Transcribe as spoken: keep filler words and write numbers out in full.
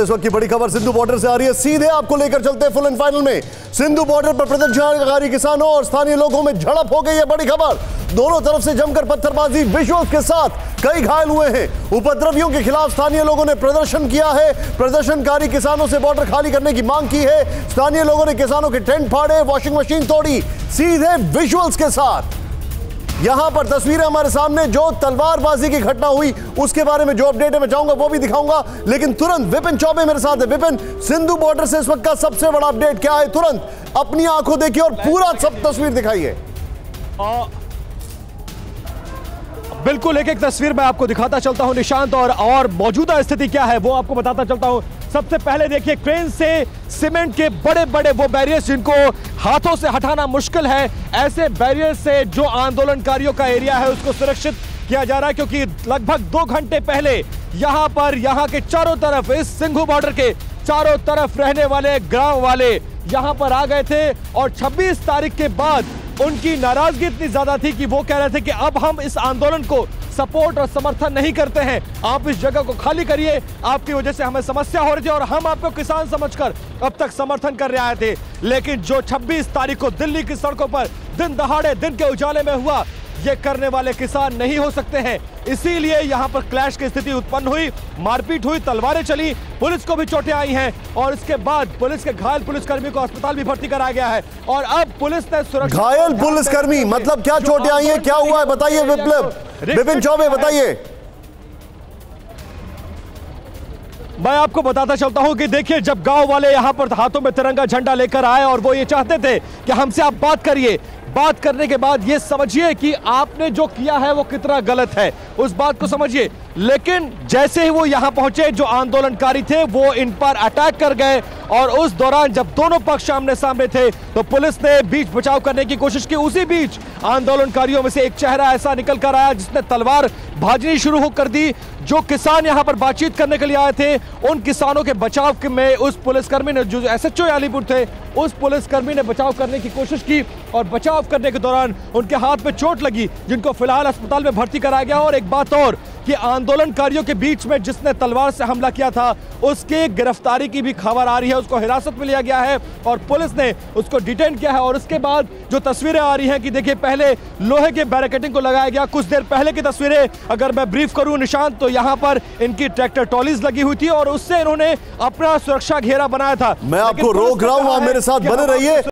इस वक्त की बड़ी खबर सिंधु बॉर्डर से आ रही है, सीधे आपको लेकर चलते हैं फुल एंड फाइनल में। सिंधु बॉर्डर पर प्रदर्शनकारी किसानों और स्थानीय लोगों में झड़प हो गई है। बड़ी खबर, दोनों तरफ से जमकर पत्थरबाजी, विजुअल्स के साथ कई घायल हुए हैं। उपद्रवियों के खिलाफ स्थानीय लोगों ने प्रदर्शन किया है। प्रदर्शनकारी किसानों से बॉर्डर खाली करने की मांग की है। स्थानीय लोगों ने किसानों के टेंट फाड़े, वॉशिंग मशीन तोड़ी। सीधे विजुअल्स के साथ यहां पर तस्वीरें हमारे सामने, जो तलवारबाजी की घटना हुई उसके बारे में जो अपडेट है मैं चाहूंगा वो भी दिखाऊंगा, लेकिन तुरंत विपिन चौबे मेरे साथ है। विपिन, सिंधु बॉर्डर से इस वक्त का सबसे बड़ा अपडेट क्या है? तुरंत अपनी आंखों देखिए और पूरा सब तस्वीर दिखाइए। बिल्कुल, एक एक तस्वीर मैं आपको दिखाता चलता हूं निशांत, और और मौजूदा स्थिति क्या है वो आपको बताता चलता हूं। सबसे पहले देखिए, क्रेन से सीमेंट के बड़े बड़े वो बैरियर्स जिनको हाथों से हटाना मुश्किल है, ऐसे बैरियर से जो आंदोलनकारियों का एरिया है उसको सुरक्षित किया जा रहा है, क्योंकि लगभग दो घंटे पहले यहां पर यहां के चारों तरफ, इस सिंघू बॉर्डर के चारों तरफ रहने वाले गांव वाले यहां पर आ गए थे, और छब्बीस तारीख के बाद उनकी नाराजगी इतनी ज्यादा थी कि वो कह रहे थे कि अब हम इस आंदोलन को सपोर्ट और समर्थन नहीं करते हैं, आप इस जगह को खाली करिए, आपकी वजह से हमें समस्या हो रही थी और हम आपको किसान समझकर अब तक समर्थन कर रहे आए थे। लेकिन जो छब्बीस तारीख को दिल्ली की सड़कों पर दिन दहाड़े, दिन के उजाले में हुआ, ये करने वाले किसान नहीं हो सकते हैं। इसीलिए यहां पर क्लैश की स्थिति उत्पन्न हुई, मारपीट हुई, तलवारें चली, पुलिस को भी चोटें आई हैं, और इसके बाद पुलिस के घायल पुलिसकर्मी को अस्पताल भी भर्ती कराया गया है। और अब पुलिस ने सुरक्षा, घायल पुलिसकर्मी मतलब क्या चोटें आई हैं, क्या हुआ है बताइए विप्लव, विपिन चौबे बताइए। मैं आपको बताता चलता हूं कि देखिए, जब गांव वाले यहां पर हाथों में तिरंगा झंडा लेकर आए और वो ये चाहते थे कि हमसे आप बात करिए, बात करने के बाद ये समझिए कि आपने जो किया है वो कितना गलत है, उस बात को समझिए। लेकिन जैसे ही वो यहां पहुंचे, जो आंदोलनकारी थे वो इन पर अटैक कर गए, और उस दौरान जब दोनों पक्ष आमने सामने थे तो पुलिस ने बीच बचाव करने की कोशिश की। उसी बीच आंदोलनकारियों में से एक चेहरा ऐसा निकल कर आया जिसने तलवार भाजनी शुरू कर दी। जो किसान यहां पर बातचीत करने के लिए आए थे, उन किसानों के बचाव में उस पुलिसकर्मी ने, जो एसएचओ अलीपुर थे, उस पुलिसकर्मी ने बचाव करने की कोशिश की, और बचाव करने के दौरान उनके हाथ में चोट लगी, जिनको फिलहाल अस्पताल में भर्ती कराया गया। और एक बात और कि आंदोलनकारियों के बीच में जिसने तलवार से हमला किया था उसके गिरफ्तारी की भी खबर आ रही है, उसको हिरासत में लिया गया है और पुलिस ने उसको डिटेन किया है। और उसके बाद जो तस्वीरें आ रही हैं कि देखिए, पहले लोहे के बैरिकेडिंग को लगाया गया, कुछ देर पहले की तस्वीरें अगर मैं ब्रीफ करूं निशांत, तो यहां पर इनकी ट्रैक्टर ट्रॉलीज लगी हुई थी और उससे इन्होंने अपना सुरक्षा घेरा बनाया था। मैं आपको रोक रहा हूं, आप मेरे साथ बने रहिए।